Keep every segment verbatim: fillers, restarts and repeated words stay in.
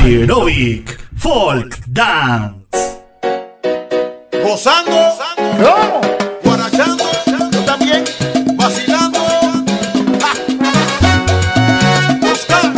Aerobic Folk Dance. Gozando, ¿Cómo? guarachando, Yo también. vacilando. ¡Ja! Buscar.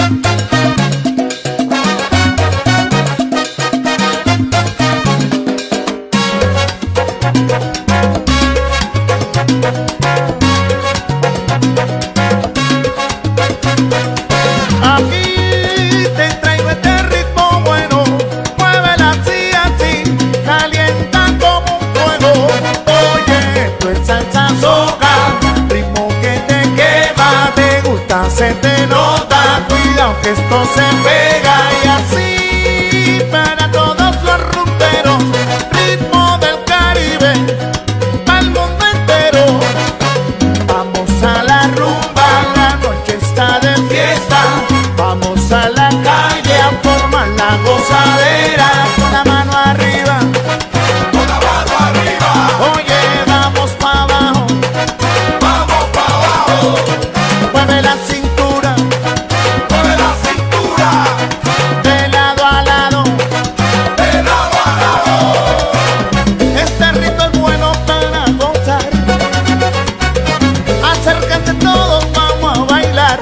Aquí te traigo este ritmo bueno, muévela así, así, calienta como un fuego. Oye, esto es salsa soca, ritmo que te quema, te gusta, se te nota, cuidado que esto se pega y así para todos los rumberos, ritmo del Caribe, al mundo entero. Vamos a la rumba, la noche está de fiesta. Vamos a la calle a formar la gozadera. Con la mano arriba, Con la mano arriba, oye, vamos pa' abajo, vamos para abajo. mueve la cintura, Mueve la cintura, de lado a lado. de lado a lado. Este ritmo es bueno para gozar. Acérquense todos, vamos a bailar.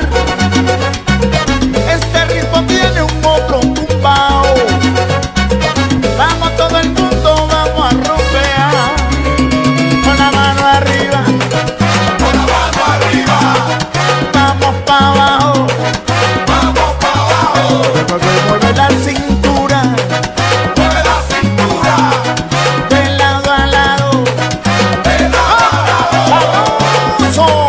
Este ritmo tiene un otro tumbao. Vamos todo el mundo, vamos a rompear. Con la mano arriba, Con la mano arriba, vamos pa' abajo. vamos para abajo. Mueve, mueve la cintura, Mueve la cintura, de lado a lado. de lado a lado. ¡Vamos!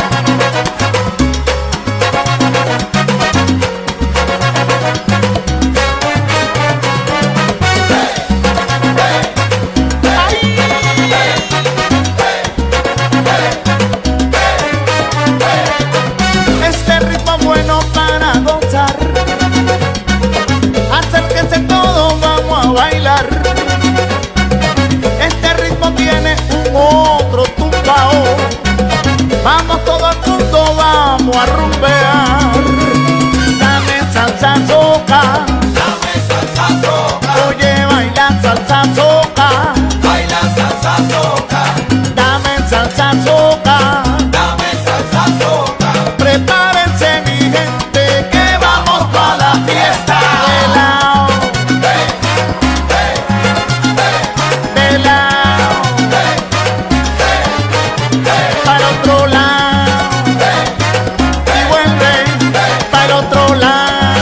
Este ritmo es bueno para gozar. Acérquense todos, vamos a bailar. Este ritmo tiene un otro tumbao. Vamos todo el mundo, vamos a rumbear. Dame salsa soca, Dame salsa soca, oye, baila salsa soca. baila salsa soca, Dame salsa soca. dame salsa soca. Prepárense mi gente que vamos pa' la fiesta. De lado, de lado, para otro lado y vuelve para el otro lado.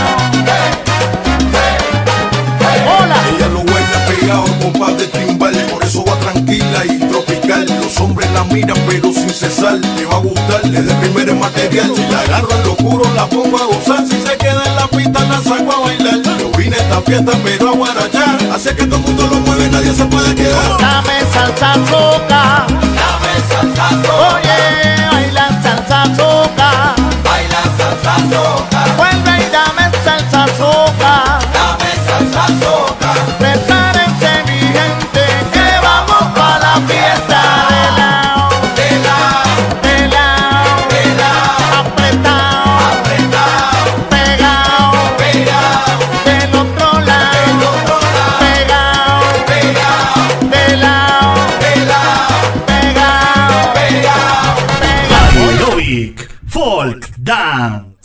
Hola. Ella lo baila pegado con par de timbal, por eso va tranquila y tropical. Los hombres la miran pero sin cesar, le va a gustar desde el primer material. Si la agarro en lo oscuro la pongo a gozar, si se queda en la pista la saco a bailar. Yo vine a esta fiesta pero a guarachar, así que todo el mundo lo mueve, nadie se puede quedar. Dame salsa soca, Dame salsa soca, oye, baila salsa soca. baila salsa soca, Vuelve y dame salsa soca. dame salsa soca. Prepárense mi gente que vamos pa' la fiesta. De lado, De lado, de lado, de lado, apretado, apretado, pegado, pegado, del otro del lado, otro lado, pegado, pegado, de lado, de lado, pegado, pegado. pegado. Aerobic Folk Dance.